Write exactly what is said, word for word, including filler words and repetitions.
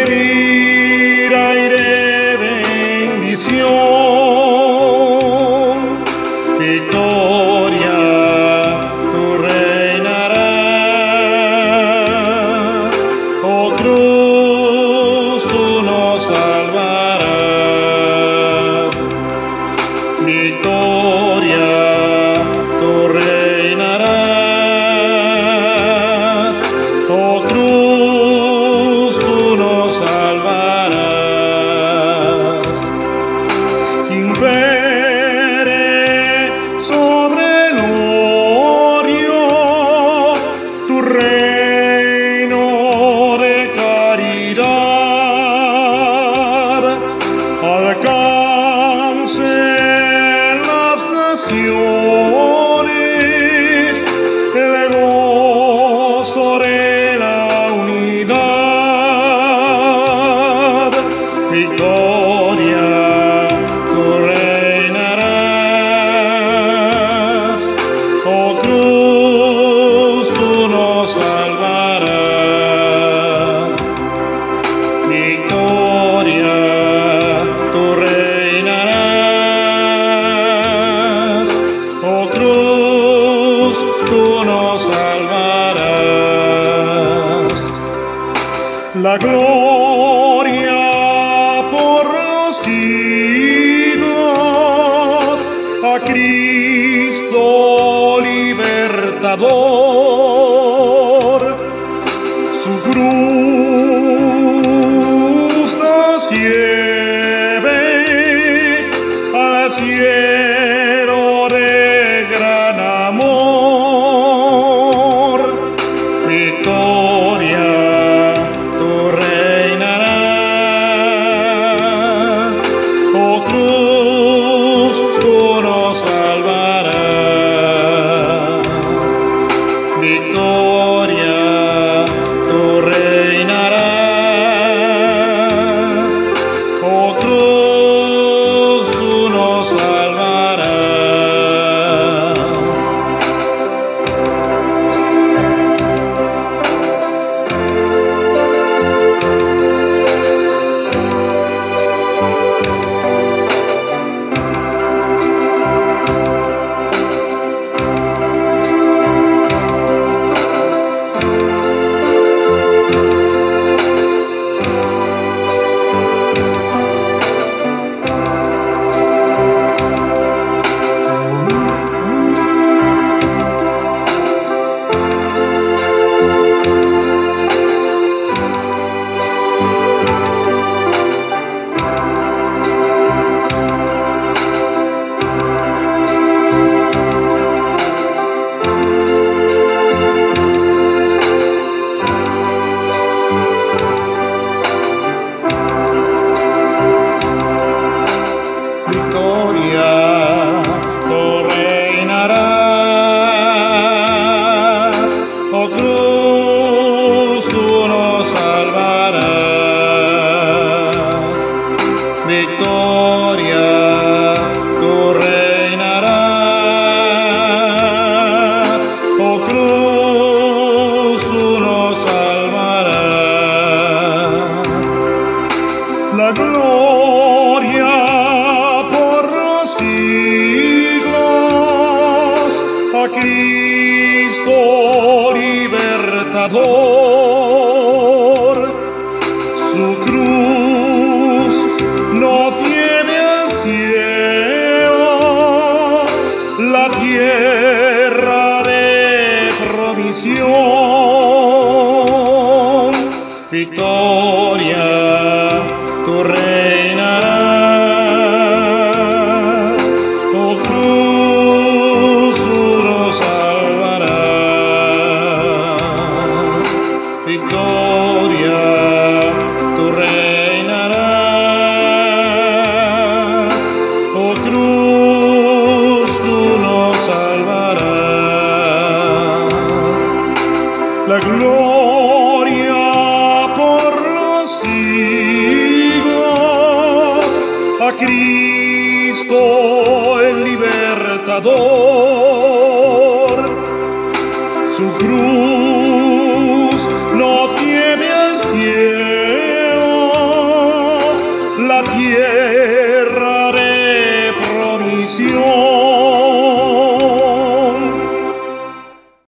nutrir aire bendición. Victoria, tú reinarás, oh cruz, tú nos salvarás. Victoria, tú reinarás, oh cruz, tú nos salvarás. Impere sobre el orio tu reino de caridad, alcance las naciones el gozo de la unidad. Victoria, tú reinarás, oh cruz, tú nos salvarás. Victoria, tú reinarás, oh cruz, tú nos salvarás. La gloria por los siglos a Cristo libertador, su cruz nos lleve al cielo de gran amor. Victoria, tú reinarás, oh cruz, tú nos salvarás. Victoria, tú reinarás, oh cruz, tú nos salvarás. Victoria, tú reinarás, oh cruz, tú nos salvarás. Victoria, tú reinarás, oh cruz, tú nos salvarás. La gloria por los siglos a Cristo libertador, su cruz nos lleve al cielo, la tierra de provisión. Victoria, tú reinarás, oh cruz, tú nos salvarás. Victoria, tú reinarás, oh cruz, tú nos salvarás. La gloria por los siglos a Cristo el libertador, su cruz